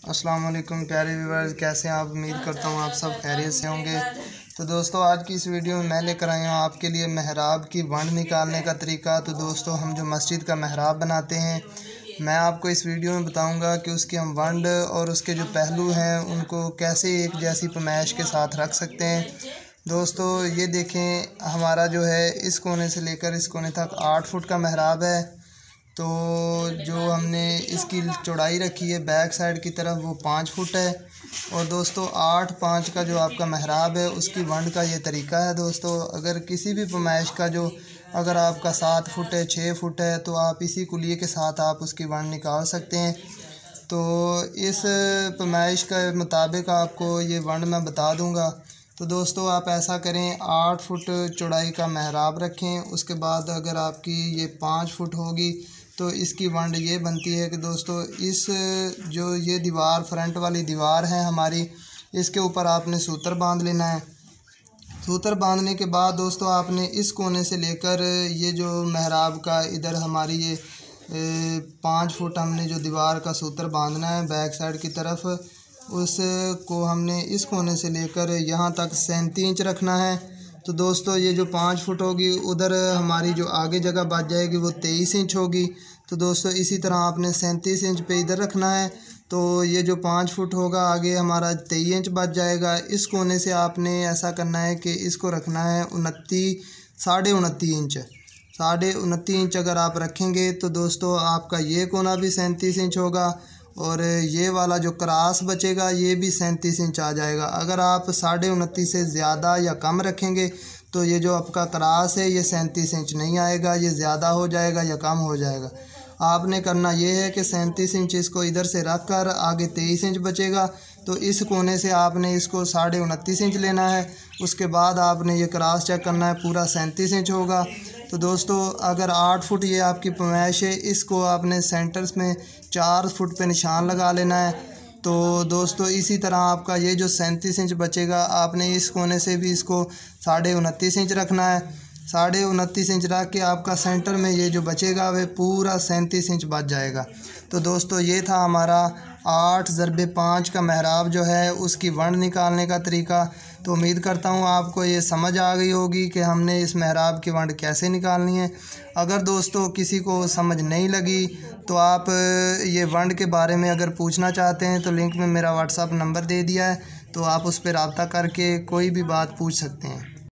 अस्सलाम वालेकुम प्यारे व्यूअर्स, कैसे हैं आप। उम्मीद करता हूँ आप सब खैरियत से होंगे। तो दोस्तों, आज की इस वीडियो में मैं लेकर आया हूँ आपके लिए महराब की वंड निकालने का तरीका। तो दोस्तों, हम जो मस्जिद का महराब बनाते हैं, मैं आपको इस वीडियो में बताऊंगा कि उसकी हम वंड और उसके जो पहलू हैं उनको कैसे एक जैसी पैमाइश के साथ रख सकते हैं। दोस्तों, ये देखें, हमारा जो है इस कोने से लेकर इस कोने तक 8 फुट का महराब है। तो जो हमने इसकी चौड़ाई रखी है बैक साइड की तरफ वो 5 फुट है। और दोस्तों, 8-5 का जो आपका महराब है उसकी वंड का ये तरीका है। दोस्तों, अगर किसी भी पैमाइश का जो अगर आपका 7 फुट है, 6 फुट है, तो आप इसी कुलिये के साथ आप उसकी वंड निकाल सकते हैं। तो इस पैमाइश के मुताबिक आपको ये वंड मैं बता दूंगा। तो दोस्तों, आप ऐसा करें, 8 फुट चौड़ाई का महराब रखें। उसके बाद अगर आपकी ये 5 फुट होगी तो इसकी वंड ये बनती है कि दोस्तों, इस जो ये दीवार फ्रंट वाली दीवार है हमारी, इसके ऊपर आपने सूत्र बांध लेना है। सूत्र बांधने के बाद दोस्तों, आपने इस कोने से लेकर ये जो महराब का इधर हमारी ये 5 फुट हमने जो दीवार का सूत्र बांधना है बैक साइड की तरफ, उसको हमने इस कोने से लेकर यहाँ तक 37 इंच रखना है। तो दोस्तों, ये जो 5 फुट होगी उधर हमारी जो आगे जगह बच जाएगी वो 23 इंच होगी। तो दोस्तों, इसी तरह आपने 37 इंच पे इधर रखना है। तो ये जो 5 फुट होगा आगे हमारा 23 इंच बच जाएगा। इस कोने से आपने ऐसा करना है कि इसको रखना है 29 इंच। 29 इंच अगर आप रखेंगे तो दोस्तों, आपका ये कोना भी 37 इंच होगा और ये वाला जो क्रॉस बचेगा ये भी 37 इंच आ जाएगा। अगर आप 29.5 से ज़्यादा या कम रखेंगे तो ये जो आपका क्रॉस है ये 37 इंच नहीं आएगा, ये ज़्यादा हो जाएगा या कम हो जाएगा। आपने करना ये है कि 37 इंच इसको इधर से रख कर आगे 23 इंच बचेगा। तो इस कोने से आपने इसको 29.5 इंच लेना है। उसके बाद आपने ये क्रॉस चेक करना है, पूरा 37 इंच होगा। तो दोस्तों, अगर 8 फुट ये आपकी पैमाइश है, इसको आपने सेंटर्स में 4 फुट पे निशान लगा लेना है। तो दोस्तों, इसी तरह आपका ये जो 37 इंच बचेगा, आपने इस कोने से भी इसको 29.5 इंच रखना है। 29.5 इंच रख के आपका सेंटर में ये जो बचेगा वह पूरा 37 इंच बच जाएगा। तो दोस्तों, ये था हमारा 8/5 का महराब जो है उसकी वंड निकालने का तरीका। तो उम्मीद करता हूँ आपको ये समझ आ गई होगी कि हमने इस महराब की वंड कैसे निकालनी है। अगर दोस्तों किसी को समझ नहीं लगी तो आप ये वंड के बारे में अगर पूछना चाहते हैं तो लिंक में मेरा व्हाट्सअप नंबर दे दिया है, तो आप उस पर रब्ता करके कोई भी बात पूछ सकते हैं।